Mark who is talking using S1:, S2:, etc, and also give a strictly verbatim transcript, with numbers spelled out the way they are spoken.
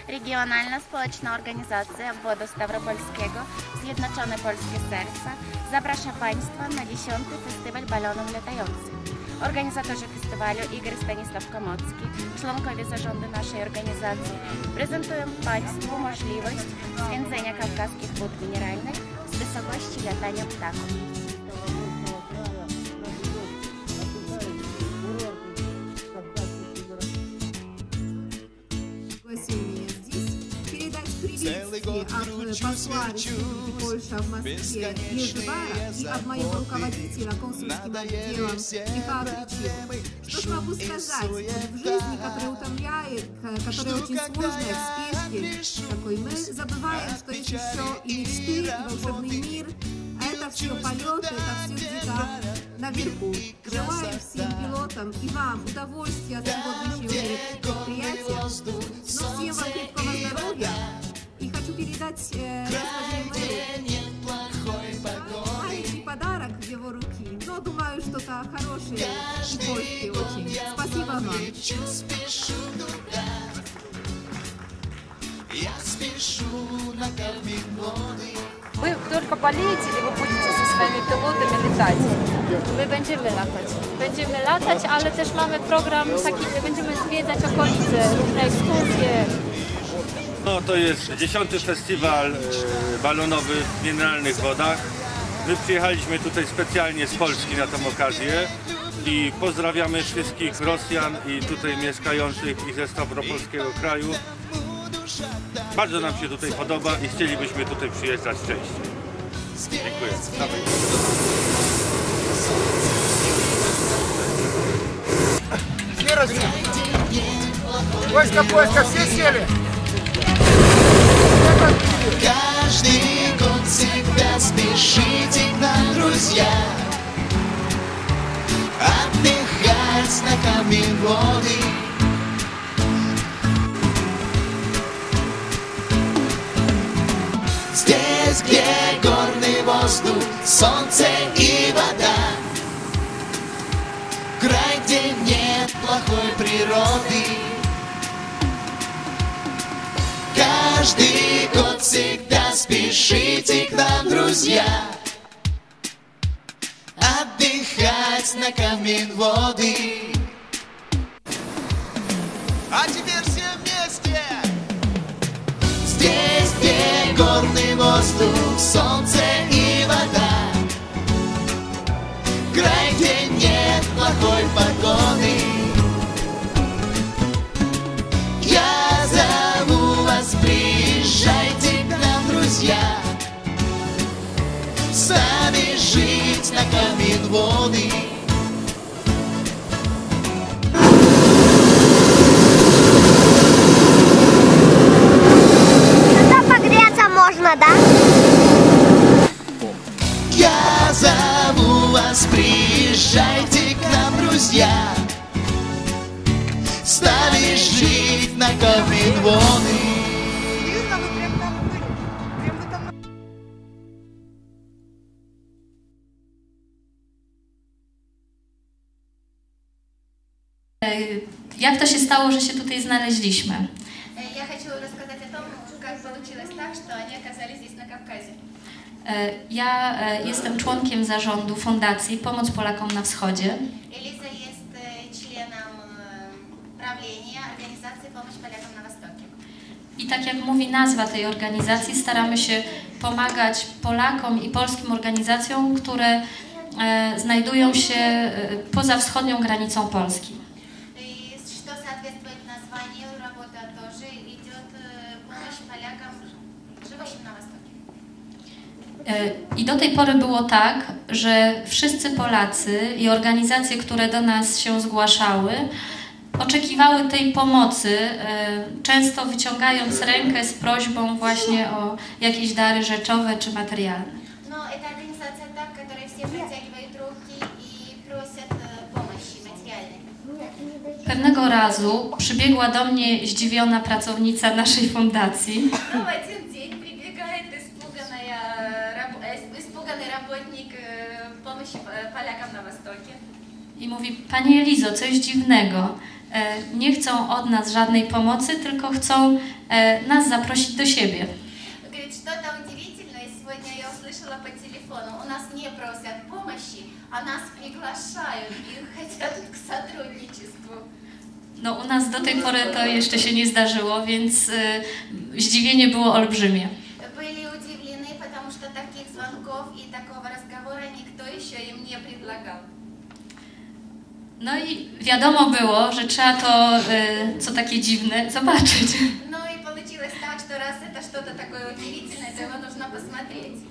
S1: Regionalna Społeczna Organizacja Obwodu Stavropolskiego Zjednoczone Polskie Serca zaprasza Państwa na dziesiąty Festiwal Balonów Latających. Organizatorzy festiwalu Igor Stanisław Komocki, członkowie zarządu naszej organizacji, prezentują Państwu możliwość zwięzenia kawkaskich wód mineralnych z wysokości latania ptaków.
S2: От посла Республики Польша в Москве Ежи Барак и от моего руководителя консульским отделом Михаила Кричева. Что ж могу сказать? В жизни, которая утомляет, которая очень сложная, в спешке, такой, мы забываем, что есть еще и мечты, и волшебный мир. А это все полеты, это все где-то наверху. Желаю всем пилотам и вам удовольствия от сегодняшнего мероприятия. Но всем вам крепкого здоровья. И хочу передать э, господину мэру маленький подарок в его руки. Но думаю, что-то хорошее и польское очень. Спасибо вам.
S3: Вы только полетите или вы будете со своими пилотами летать?
S4: My będziemy latać. Będziemy latać, ale też mamy program taki, że będziemy zwiedzać okolice, różne ekskursje.
S5: No, to jest dziesiąty festiwal balonowy w mineralnych wodach. My przyjechaliśmy tutaj specjalnie z Polski na tę okazję i pozdrawiamy wszystkich Rosjan i tutaj mieszkających i ze Stavropolskiego kraju. Bardzo nam się tutaj podoba i chcielibyśmy tutaj przyjeżdżać częściej. Dziękuję.
S6: Войска, войска, все сели!
S7: Каждый год всегда спешите к нам, друзья, отдыхать на камень-воды. Здесь, где горный воздух, солнце и вода, край, где нет плохой природы. Каждый год всегда спешите к нам, друзья, отдыхать на камень-воды. А теперь все вместе! Здесь, где горный воздух, солнце и вода, край, где нет плохой погоды. Я зову вас, приезжайте к нам, друзья, с нами жить на камень-воды.
S8: Сюда погреться можно, да?
S7: Я зову вас, приезжайте к нам, друзья, с нами жить на камень-воды.
S9: Jak to się stało, że się tutaj znaleźliśmy?
S1: Я хочу рассказать о том, как получилось так, что они оказались здесь на Кавказе.
S9: Ja jestem członkiem zarządu Fundacji Pomoc Polakom na Wschodzie.
S1: Элиза jest членом правления организации Помощь Полякам на Востоке.
S9: I tak jak mówi nazwa tej organizacji, staramy się pomagać Polakom i polskim organizacjom, które znajdują się poza wschodnią granicą Polski.
S1: Что соответствует названию, работа тоже идет помощь полякам, живущим на Востоке.
S9: I do tej pory było tak, że wszyscy Polacy i organizacje, które do nas się zgłaszały, oczekiwały tej pomocy, często wyciągając rękę z prośbą właśnie o jakieś dary rzeczowe czy materialne.
S1: No, это организация та, в которой все протягивают руки и просят помощи материальной.
S9: Pewnego razu przybiegła do mnie zdziwiona pracownica naszej fundacji.
S1: No, w один dzień прибегает испуганный работник помощи полякам на Востоке.
S9: I mówi: Pani Elizo, coś dziwnego. nie chcą od nas żadnej pomocy, tylko chcą nas zaprosić do siebie.
S1: Говорит, что-то удивительное сегодня я услышала по телефону. У нас не просят помощи, а нас приглашают и хотят к сотрудничеству.
S9: No u nas do tej pory to jeszcze się nie zdarzyło, więc zdziwienie było olbrzymie.
S1: Были удивлены, потому что таких звонков и такого разговора никто еще им не предлагал.
S9: No i wiadomo było, że trzeba to, co takie dziwne, zobaczyć.
S1: Ну и получилось так, что раз это что-то такое удивительное, то его нужно посмотреть.